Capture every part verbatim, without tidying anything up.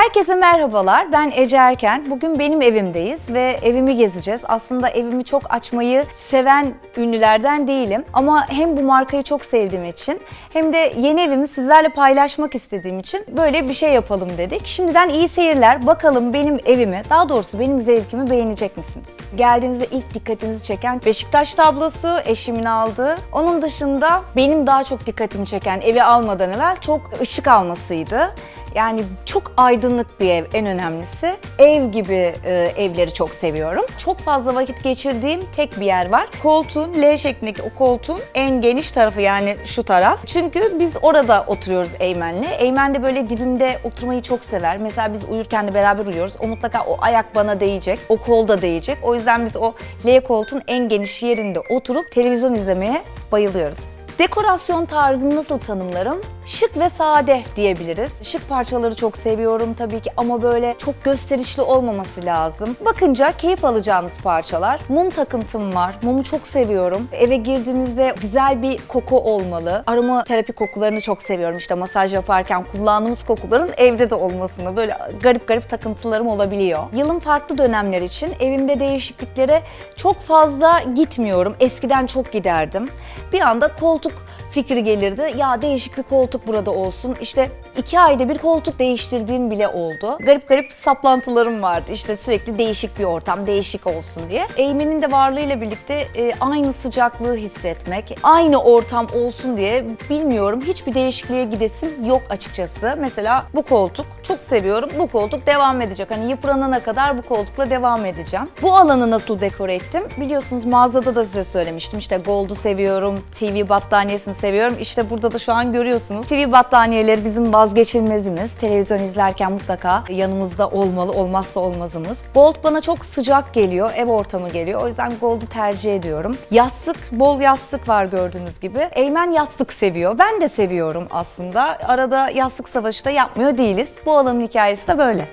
Herkese merhabalar, ben Ece Erken. Bugün benim evimdeyiz ve evimi gezeceğiz. Aslında evimi çok açmayı seven ünlülerden değilim. Ama hem bu markayı çok sevdiğim için hem de yeni evimi sizlerle paylaşmak istediğim için böyle bir şey yapalım dedik. Şimdiden iyi seyirler. Bakalım benim evimi, daha doğrusu benim zevkimi beğenecek misiniz? Geldiğinizde ilk dikkatinizi çeken Beşiktaş tablosu, eşimin aldığı. Onun dışında benim daha çok dikkatimi çeken evi almadan evvel çok ışık almasıydı. Yani çok aydınlık bir ev en önemlisi. Ev gibi e, evleri çok seviyorum. Çok fazla vakit geçirdiğim tek bir yer var. Koltuğun, L şeklindeki o koltuğun en geniş tarafı, yani şu taraf. Çünkü biz orada oturuyoruz Eymen'le. Eymen de böyle dibimde oturmayı çok sever. Mesela biz uyurken de beraber uyuyoruz. O mutlaka o ayak bana değecek, o kol da değecek. O yüzden biz o L koltuğun en geniş yerinde oturup televizyon izlemeye bayılıyoruz. Dekorasyon tarzımı nasıl tanımlarım? Şık ve sade diyebiliriz. Şık parçaları çok seviyorum tabii ki ama böyle çok gösterişli olmaması lazım. Bakınca keyif alacağınız parçalar. Mum takıntım var. Mumu çok seviyorum. Eve girdiğinizde güzel bir koku olmalı. Aroma terapi kokularını çok seviyorum. İşte masaj yaparken kullandığımız kokuların evde de olmasını, böyle garip garip takıntılarım olabiliyor. Yılın farklı dönemleri için evimde değişikliklere çok fazla gitmiyorum. Eskiden çok giderdim. Bir anda koltuk fikri gelirdi. Ya değişik bir koltuk burada olsun. İşte iki ayda bir koltuk değiştirdiğim bile oldu. Garip garip saplantılarım vardı. İşte sürekli değişik bir ortam, değişik olsun diye. Eymen'in de varlığıyla birlikte e, aynı sıcaklığı hissetmek, aynı ortam olsun diye bilmiyorum. Hiçbir değişikliğe gidesim yok açıkçası. Mesela bu koltuk çok seviyorum. Bu koltuk devam edecek. Hani yıpranana kadar bu koltukla devam edeceğim. Bu alanı nasıl dekore ettim? Biliyorsunuz mağazada da size söylemiştim. İşte Gold'u seviyorum, T V battaniyesini seviyorum. İşte burada da şu an görüyorsunuz. T V battaniyeleri bizim vazgeçilmezimiz. Televizyon izlerken mutlaka yanımızda olmalı, olmazsa olmazımız. Gold bana çok sıcak geliyor, ev ortamı geliyor. O yüzden Gold'u tercih ediyorum. Yastık, bol yastık var gördüğünüz gibi. Eymen yastık seviyor. Ben de seviyorum aslında. Arada yastık savaşı da yapmıyor değiliz. Bu alanın hikayesi de böyle.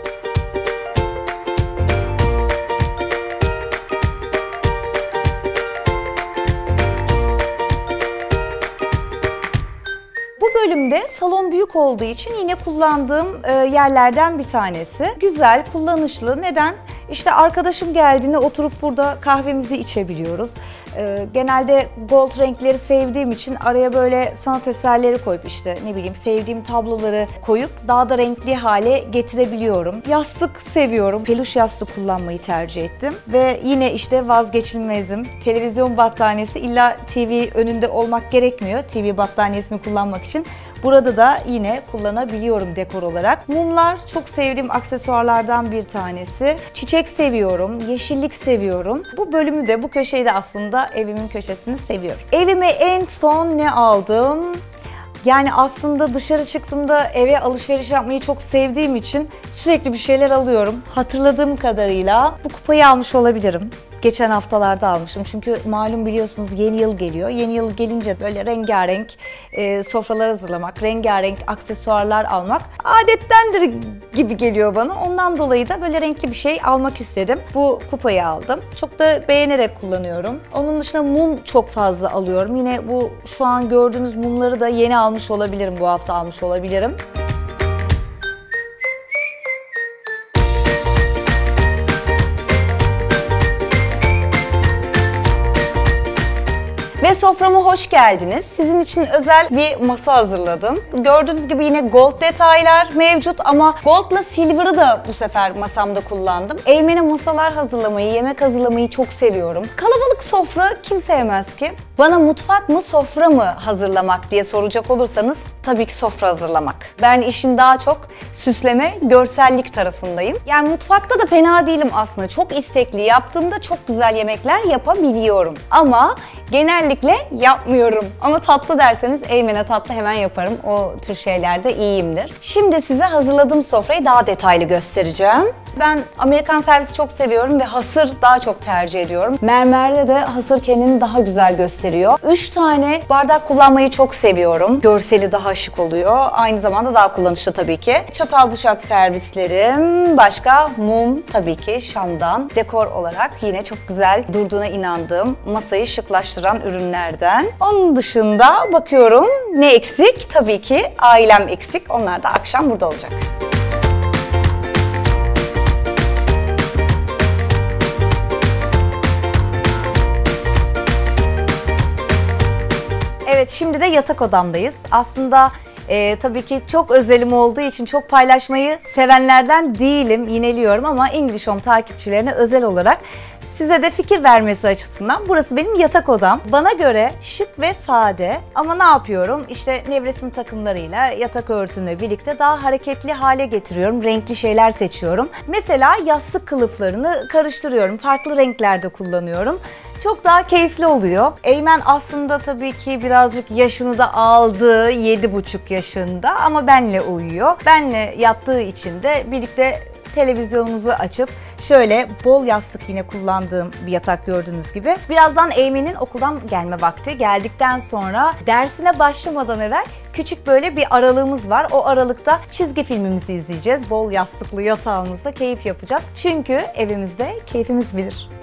Bu bölümde salon büyük olduğu için yine kullandığım yerlerden bir tanesi. Güzel, kullanışlı. Neden? İşte arkadaşım geldiğinde oturup burada kahvemizi içebiliyoruz. Genelde gold renkleri sevdiğim için araya böyle sanat eserleri koyup, işte ne bileyim sevdiğim tabloları koyup daha da renkli hale getirebiliyorum. Yastık seviyorum. Peluş yastık kullanmayı tercih ettim. Ve yine işte vazgeçilmezim. Televizyon battaniyesi, illa T V önünde olmak gerekmiyor T V battaniyesini kullanmak için. Burada da yine kullanabiliyorum dekor olarak. Mumlar çok sevdiğim aksesuarlardan bir tanesi. Çiçek seviyorum, yeşillik seviyorum. Bu bölümü de, bu köşeyi de aslında evimin köşesini seviyorum. Evime en son ne aldım? Yani aslında dışarı çıktığımda eve alışveriş yapmayı çok sevdiğim için sürekli bir şeyler alıyorum. Hatırladığım kadarıyla bu kupayı almış olabilirim. Geçen haftalarda almışım çünkü malum biliyorsunuz yeni yıl geliyor. Yeni yıl gelince böyle rengarenk e, sofralar hazırlamak, rengarenk aksesuarlar almak adettendir gibi geliyor bana. Ondan dolayı da böyle renkli bir şey almak istedim. Bu kupayı aldım. Çok da beğenerek kullanıyorum. Onun dışında mum çok fazla alıyorum. Yine bu şu an gördüğünüz mumları da yeni almış olabilirim, bu hafta almış olabilirim. Ve soframa hoş geldiniz. Sizin için özel bir masa hazırladım. Gördüğünüz gibi yine gold detaylar mevcut ama goldla silver'ı da bu sefer masamda kullandım. Eymen'e masalar hazırlamayı, yemek hazırlamayı çok seviyorum. Kalabalık sofra kim sevmez ki? Bana mutfak mı, sofra mı hazırlamak diye soracak olursanız tabii ki sofra hazırlamak. Ben işin daha çok süsleme, görsellik tarafındayım. Yani mutfakta da fena değilim aslında. Çok istekli, yaptığımda çok güzel yemekler yapabiliyorum. Ama genellikle yapmıyorum. Ama tatlı derseniz Eymen'e tatlı hemen yaparım. O tür şeylerde iyiyimdir. Şimdi size hazırladığım sofrayı daha detaylı göstereceğim. Ben Amerikan servisi çok seviyorum ve hasır daha çok tercih ediyorum. Mermerde de hasır kendini daha güzel gösteriyor. üç tane bardak kullanmayı çok seviyorum. Görseli daha şık oluyor. Aynı zamanda daha kullanışlı tabii ki. Çatal bıçak servislerim. Başka mum tabii ki Şam'dan. Dekor olarak yine çok güzel durduğuna inandığım, masayı şıklaştıran ürünlerden. Onun dışında bakıyorum ne eksik? Tabii ki ailem eksik. Onlar da akşam burada olacak. Evet, şimdi de yatak odamdayız. Aslında e, tabii ki çok özelim olduğu için çok paylaşmayı sevenlerden değilim, yineliyorum ama English Home takipçilerine özel olarak size de fikir vermesi açısından burası benim yatak odam. Bana göre şık ve sade ama ne yapıyorum? İşte nevresim takımlarıyla, yatak örtümle birlikte daha hareketli hale getiriyorum. Renkli şeyler seçiyorum. Mesela yastık kılıflarını karıştırıyorum. Farklı renklerde kullanıyorum. Çok daha keyifli oluyor. Eymen aslında tabii ki birazcık yaşını da aldı, yedi buçuk yaşında ama benle uyuyor. Benle yattığı için de birlikte televizyonumuzu açıp şöyle bol yastık yine kullandığım bir yatak gördüğünüz gibi. Birazdan Eymen'in okuldan gelme vakti. Geldikten sonra dersine başlamadan evvel küçük böyle bir aralığımız var. O aralıkta çizgi filmimizi izleyeceğiz. Bol yastıklı yatağımızda keyif yapacağız. Çünkü evimizde keyfimiz bilir.